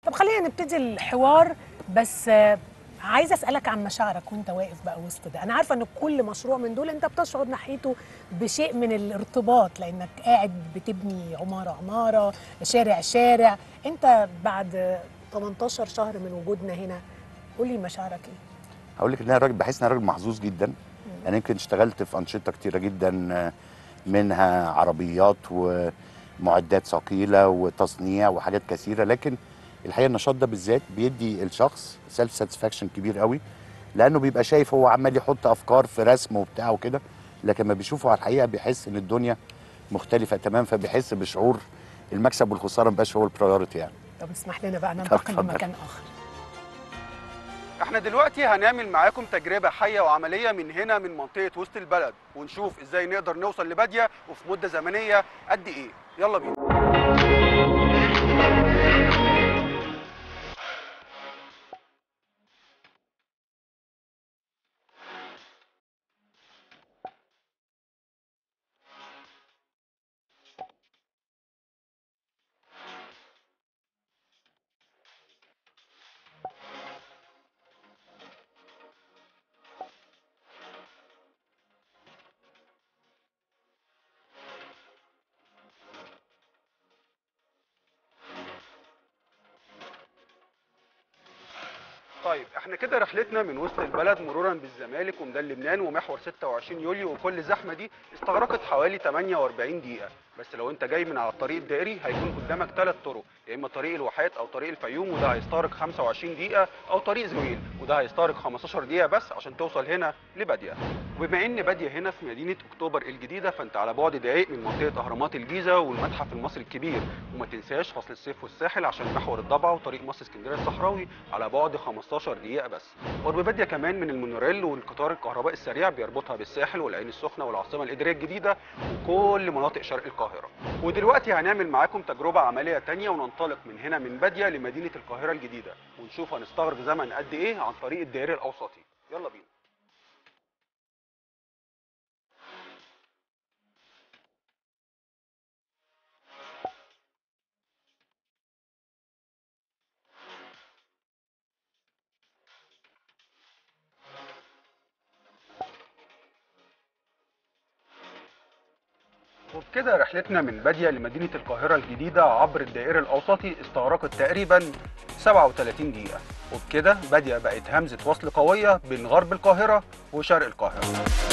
طب خلينا نبتدي الحوار، بس عايزه اسالك عن مشاعرك وانت واقف بقى وسط ده. انا عارفه ان كل مشروع من دول انت بتشعر ناحيته بشيء من الارتباط، لانك قاعد بتبني عماره عماره، شارع شارع. انت بعد 18 شهر من وجودنا هنا، قولي مشاعرك ايه؟ هقول لك ان انا راجل بحس ان انا راجل محظوظ جدا. انا يمكن اشتغلت في انشطه كتيره جدا، منها عربيات ومعدات ثقيله وتصنيع وحاجات كثيره، لكن الحقيقه النشاط ده بالذات بيدي الشخص سيلف ساتسفاكشن كبير قوي، لانه بيبقى شايف هو عمال يحط افكار في رسم وبتاع وكده، لكن ما بيشوفه على الحقيقه بيحس ان الدنيا مختلفه تمام، فبيحس بشعور المكسب والخساره مبقاش هو البرايورتي يعني. طب اسمح لنا بقى ننتقل لمكان اخر. احنا دلوقتي هنعمل معاكم تجربة حية وعملية من هنا من منطقة وسط البلد، ونشوف ازاي نقدر نوصل لبادية وفي مدة زمنية قد ايه. يلا بينا. طيب احنا كده رحلتنا من وسط البلد مرورا بالزمالك وميدان لبنان ومحور 26 يوليو وكل الزحمه دي استغرقت حوالي 48 دقيقه. بس لو انت جاي من على الطريق الدائري هيكون قدامك 3 طرق، يا اما طريق الواحات او طريق الفيوم وده هيستغرق 25 دقيقه، او طريق زويل وده هيستغرق 15 دقيقه بس عشان توصل هنا لباديه. وبما ان باديه هنا في مدينه اكتوبر الجديده، فانت على بعد دقائق من منطقه اهرامات الجيزه والمتحف المصري الكبير. وما تنساش فصل الصيف والساحل عشان محور الضبعه وطريق مصر اسكندريه الصحراوي على بعد 15 دقيقه بس. قرب باديه كمان من المونوريل والقطار الكهربائي السريع بيربطها بالساحل والعين السخنه والعاصمه الاداريه الجديده وكل مناطق شرق القاهره. ودلوقتي هنعمل معاكم تجربه عمليه ثانيه وننطلق من هنا من باديه لمدينه القاهره الجديده، ونشوف هنستغرق زمن قد ايه عن طريق الدائري الاوسطي. يلا بينا. وبكده رحلتنا من باديه لمدينه القاهره الجديده عبر الدائري الاوسطي استغرقت تقريبا 37 دقيقه. وبكده باديه بقت همزه وصل قويه بين غرب القاهره وشرق القاهره.